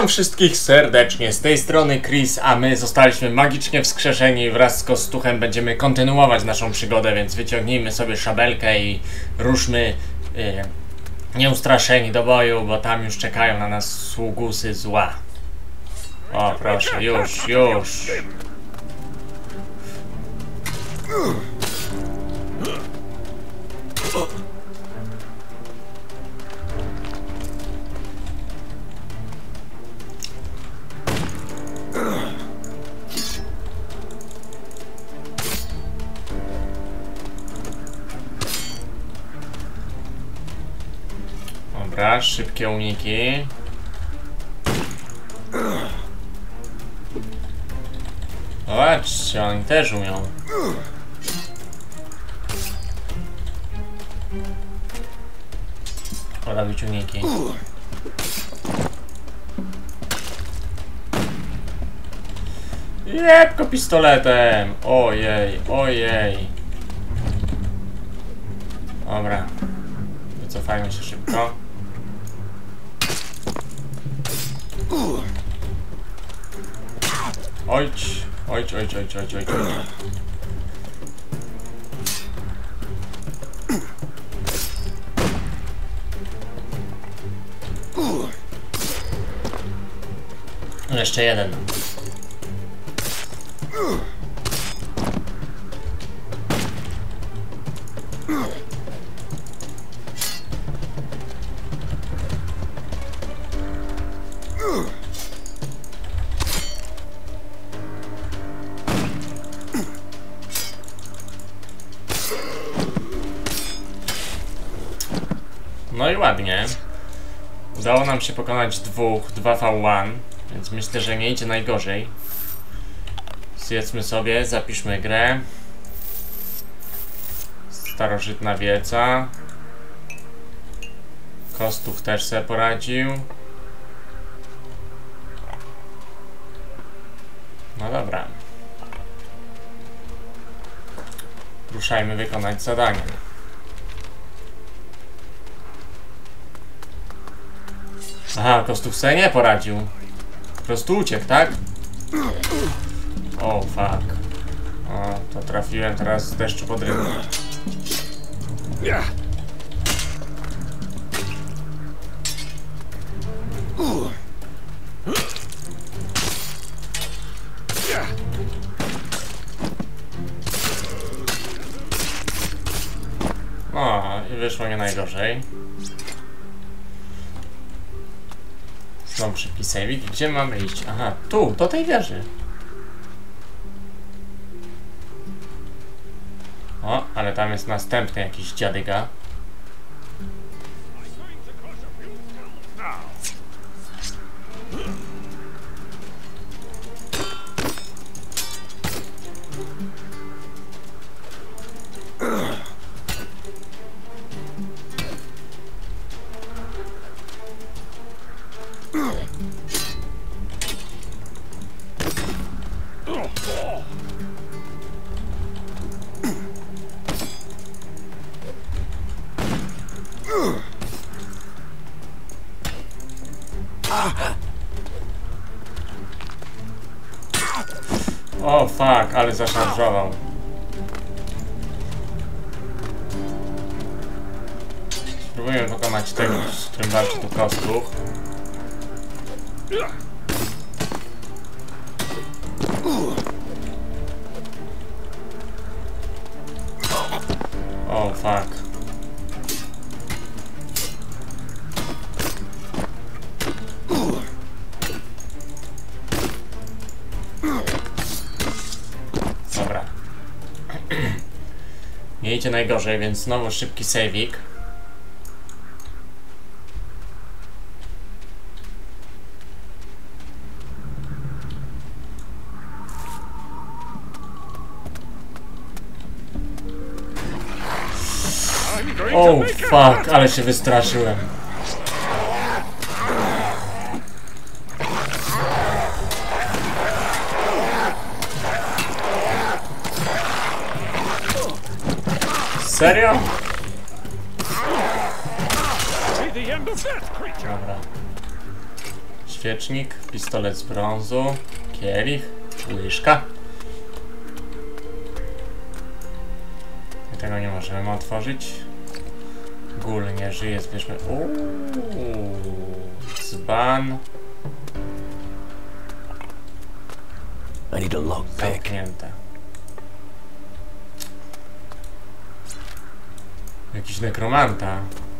Witam wszystkich serdecznie, z tej strony Chris, a my zostaliśmy magicznie wskrzeszeni i wraz z Kostuchem będziemy kontynuować naszą przygodę, więc wyciągnijmy sobie szabelkę i ruszmy nieustraszeni do boju, bo tam już czekają na nas sługusy zła. O proszę, już. Dobra, szybkie uniki. Zobaczcie, oni też umią. Robić uniki. Jebko pistoletem! Ojej. Dobra. Wycofajmy się szybko. Oj. Jeszcze jeden. No i ładnie. Udało nam się pokonać 2v1, więc myślę, że nie idzie najgorzej. Zjedzmy sobie, zapiszmy grę. Starożytna wiedza. Kostuch też sobie poradził. No dobra. Ruszajmy wykonać zadanie. Aha, Kostuch sobie nie poradził. Po prostu uciekł, tak? O, fuck. O, to trafiłem teraz z deszczu pod rybę. O, i wyszło nie najgorzej. Znowu szybki saving. Gdzie mamy iść? Aha, tu, do tej wieży. O, ale tam jest następny jakiś dziadyga. O fuck, ale zaszarżował. Spróbujemy pokonać tego, z którym walczy tu Kostuch. O fuck. Dobra. Nie idzie najgorzej, więc znowu szybki saving. Oh fuck, ale się wystraszyłem. Serio? Świecznik, pistolet z brązu, kielich, łyżka. I tego nie możemy otworzyć. Gul nie żyje, zbierzmy. Dzban. Zamknięte. Jakiś nekromanta.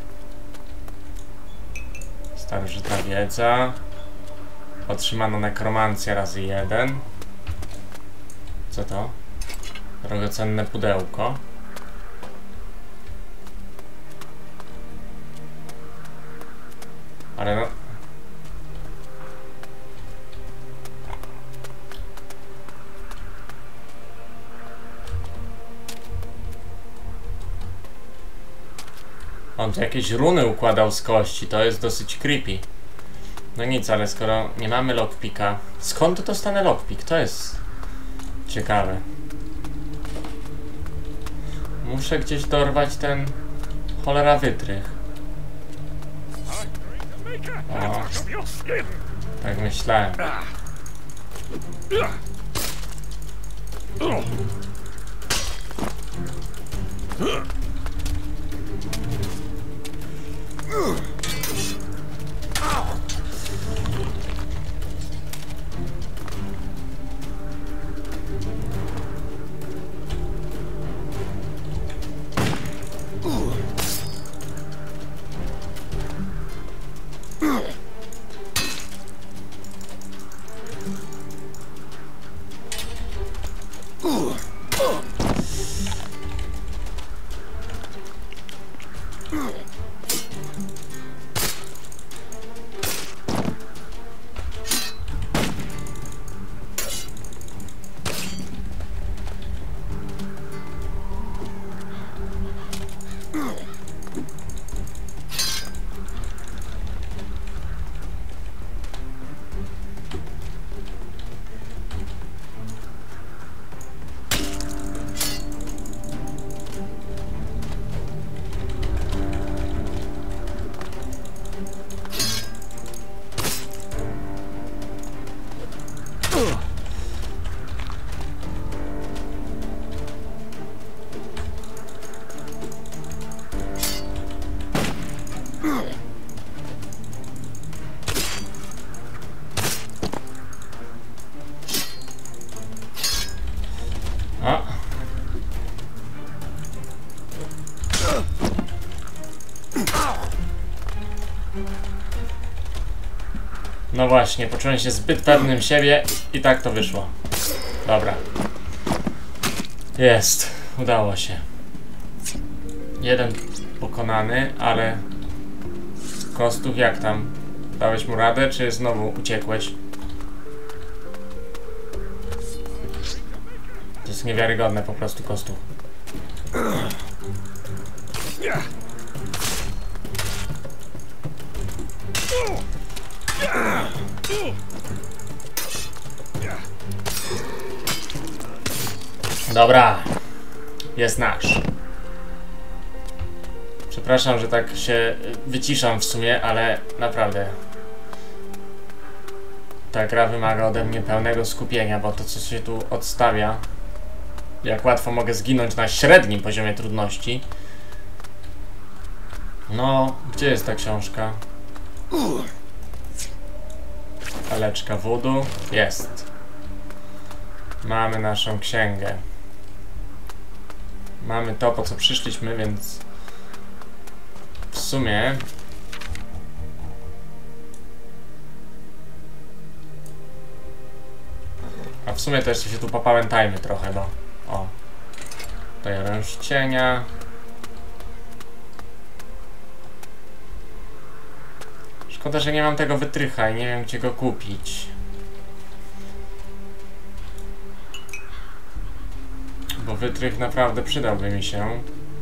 Starożytna wiedza. Otrzymano nekromancję razy 1. Co to? Drogocenne pudełko. Ale no... On tu jakieś runy układał z kości, to jest dosyć creepy. No nic, ale skoro nie mamy lockpicka... Skąd dostanę lockpick? To jest... ciekawe. Muszę gdzieś dorwać ten... cholera wytrych. O, tak myślałem. No właśnie, poczułem się zbyt pewnym siebie i tak to wyszło. Dobra. Jest. Udało się. Jeden pokonany, ale... Kostów, jak tam? Dałeś mu radę, czy znowu uciekłeś? To jest niewiarygodne po prostu, Kostów. Dobra. Jest nasz. Przepraszam, że tak się wyciszam w sumie, ale naprawdę ta gra wymaga ode mnie pełnego skupienia, bo to, co się tu odstawia, jak łatwo mogę zginąć na średnim poziomie trudności. No, gdzie jest ta książka? Paleczka voodoo. Jest. Mamy naszą księgę. Mamy to, po co przyszliśmy, więc w sumie to jeszcze się tu popałętajmy trochę, bo o, tutaj oręż cienia. Szkoda, że nie mam tego wytrycha i nie wiem, gdzie go kupić. Bo wytrych naprawdę przydałby mi się.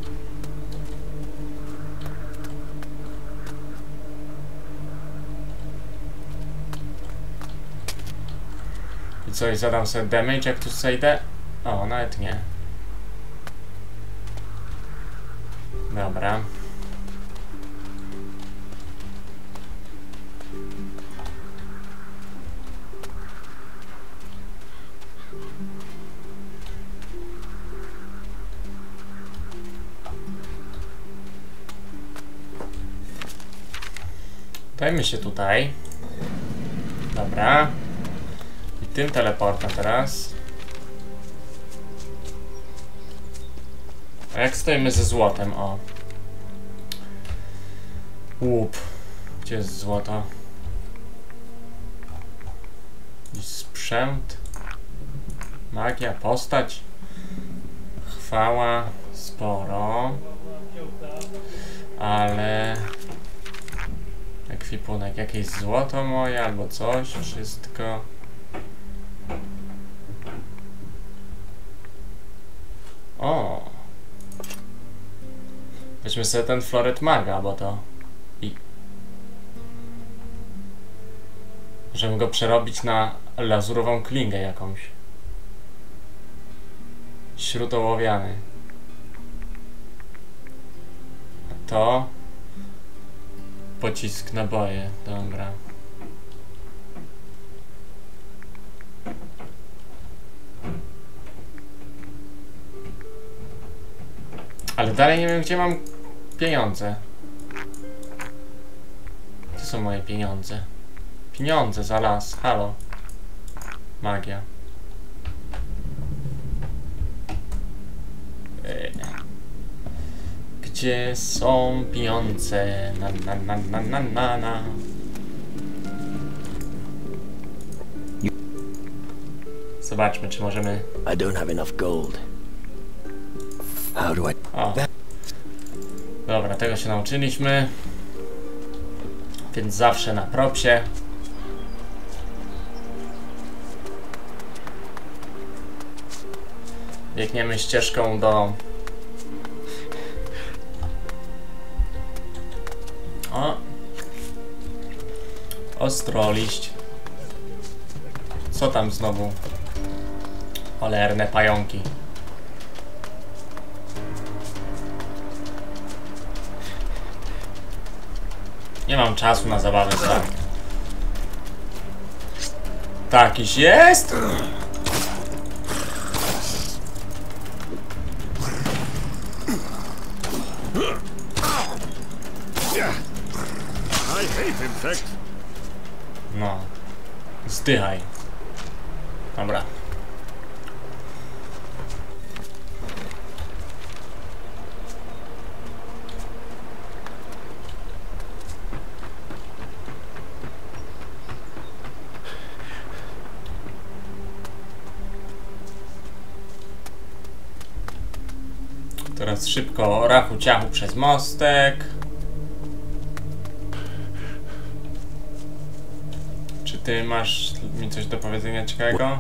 I co, i zadam sobie damage, jak tu zejdę? O, nawet nie. Dobra. Dajmy się tutaj. Dobra. I tym teleportem teraz. A jak stoimy ze złotem? O. Łup. Gdzie jest złoto? I sprzęt. Magia, postać. Chwała. Sporo. Ale... ekwipunek. Jakieś złoto moje albo coś. Wszystko. O. Weźmy sobie ten floret maga, bo to... I... możemy go przerobić na lazurową klingę jakąś. Śrut ołowiany. A to... pocisk naboje. Dobra. Ale dalej nie wiem, gdzie mam pieniądze. Gdzie są moje pieniądze? Pieniądze za las. Halo. Magia. Gdzie są pieniądze? Na. Zobaczmy, czy możemy... I don't have enough gold. How do I... O. Dobra, tego się nauczyliśmy. Więc zawsze na propsie. Biegniemy ścieżką do... O! Ostroliść. Co tam znowu? Cholerne pająki. Nie mam czasu na zabawę z wami. Takiś jest? No. Zdychaj. Dobra. Teraz szybko rachu ciachu przez mostek. Czy ty masz mi coś do powiedzenia ciekawego?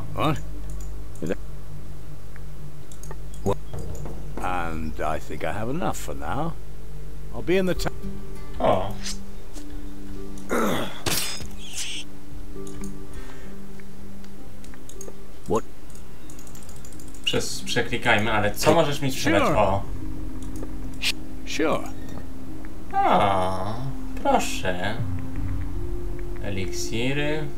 And I think I have enough for now. I'll be in the town. O. What? Przeklikajmy, ale co możesz mi sprzedać? O. Sure. O, proszę. Eliksiry.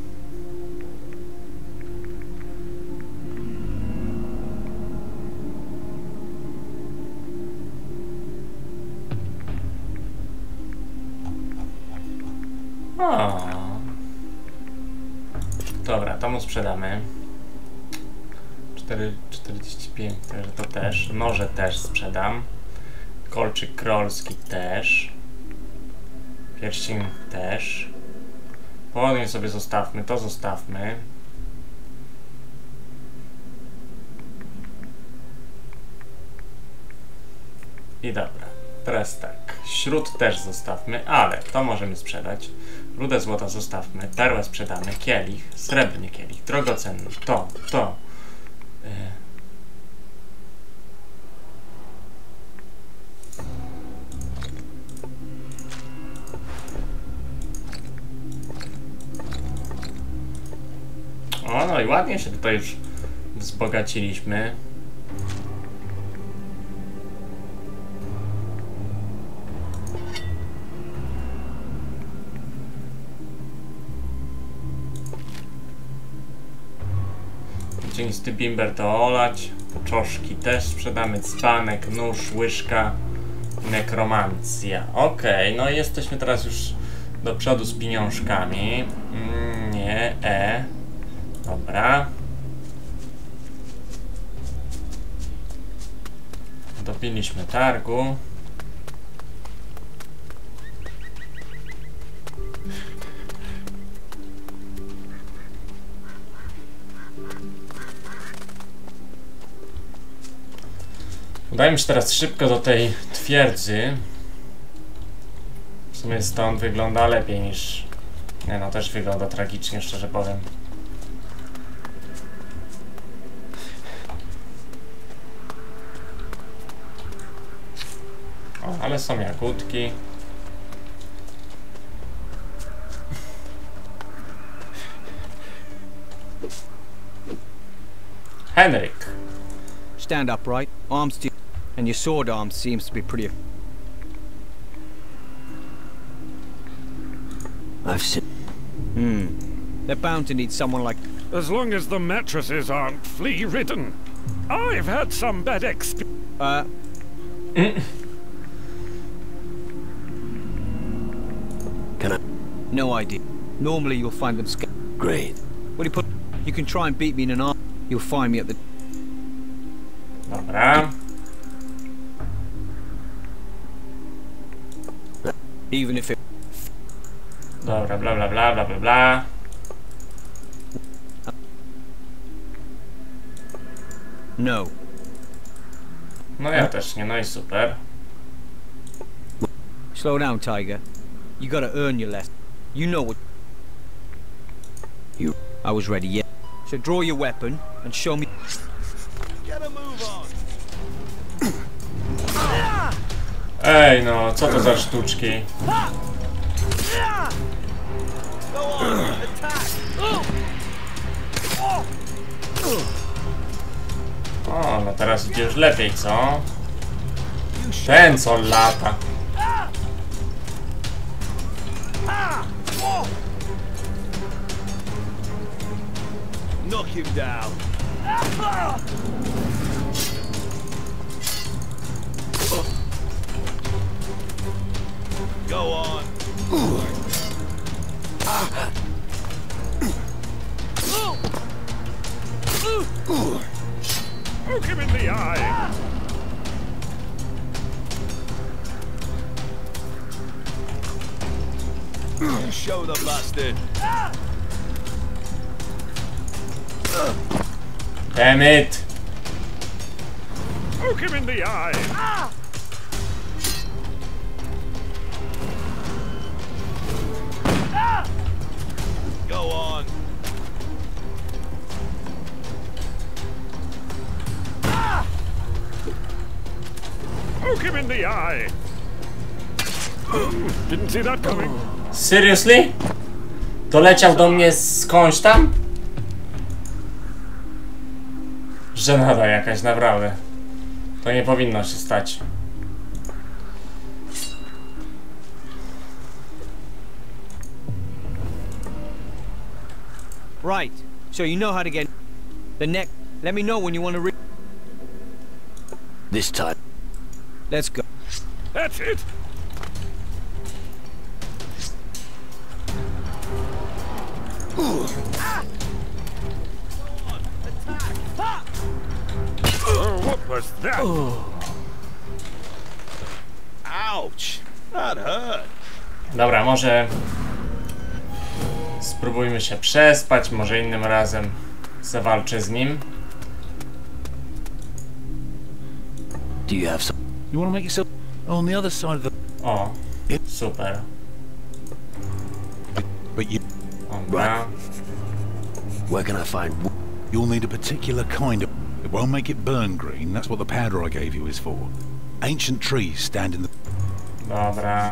O. Dobra, to mu sprzedamy. 4,45, także to też. Noże też sprzedam. Kolczyk królski też. Pierścień też. Południe sobie zostawmy, to zostawmy. I dobra, teraz tak. Śród też zostawmy, ale to możemy sprzedać. Rudę złota zostawmy, perłę sprzedamy, kielich, srebrny kielich, drogocenny, to. O, no i ładnie się tutaj już wzbogaciliśmy. Cienisty bimber to olać. Poczoszki też sprzedamy. Dzbanek, nóż, łyżka, nekromancja. Okej, no i jesteśmy teraz już Do przodu z pieniążkami. Nie, Dobra. Dopiliśmy targu. Udajmy się teraz szybko do tej twierdzy. W sumie stąd wygląda lepiej niż... Nie no, też wygląda tragicznie, szczerze powiem. O, ale są jagódki. Henryk. Stand upright, arms still, and your sword arm seems to be pretty... I've seen... They're bound to need someone like... As long as the mattresses aren't flea-ridden. I've had some bad experience. Can I... No idea. Normally you'll find them Great. What do you put... You can try and beat me in an arm. You'll find me at the... Dobra. Even if it... Dobra, bla bla bla bla bla bla. No. No ja też nie, no i super. Slow down, Tiger. You gotta earn your lesson. You know what... You... I was ready, yeah. So draw your weapon and show me... Get a move on. Ej no, co to za sztuczki? Go on, attack. O, no teraz idzie już lepiej, co? Ten co lata. Knock him down. Go on. Poke him in the eye. You show the bastard. Damn it! Poke him in the eye. Go on. Poke him in the eye. Didn't see that coming. Seriously? Doleciał do mnie skądś tam? Żenada jakaś, naprawdę. To nie powinno się stać. Right. So you know how to get... The neck... Let me know when you want to This time. Let's go. That's it. Oh, what was that? Ouch. That hurt. Dobra, może... Spróbujmy się przespać, może innym razem zawalczę z nim. Do you have some... You want to make yourself on the other side of the... O, super. But you, Dobra. Where can I find... you'll need a particular kind of... It won't make it burn green, that's what the powder I gave you is for. Ancient trees stand in the... Dobra.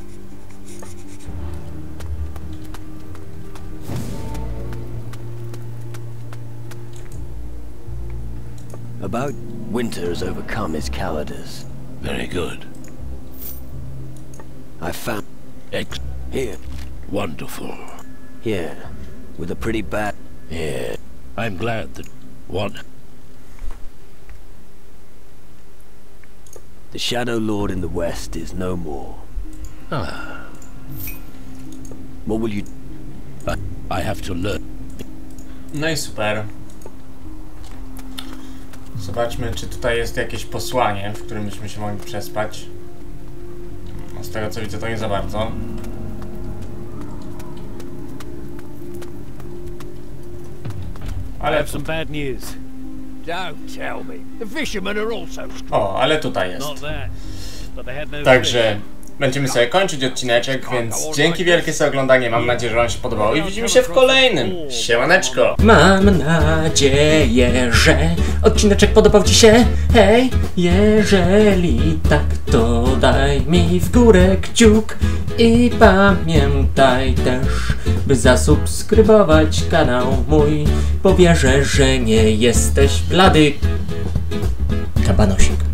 About winter has overcome his cowardice. Very good. I found... Here. Wonderful. Here. With a pretty bad... Yeah. I'm glad that one... The Shadow Lord in the west is no more. Ah. What will you... I have to learn. No i super. Zobaczmy, czy tutaj jest jakieś posłanie, w którym byśmy się mogli przespać. No, z tego co widzę, to nie za bardzo. Ale... Some bad news. Don't tell me. The fishermen are also... O, ale tutaj jest. Not that. But they had no Także będziemy sobie kończyć odcineczek, więc dzięki wielkie za oglądanie. Mam nadzieję, że wam się podobało i widzimy się w kolejnym. Siemaneczko! Mam nadzieję, że odcineczek podobał ci się. Hej, jeżeli tak, to daj mi w górę kciuk. I pamiętaj też, by zasubskrybować kanał mój, bo wierzę, że nie jesteś blady kabanosik.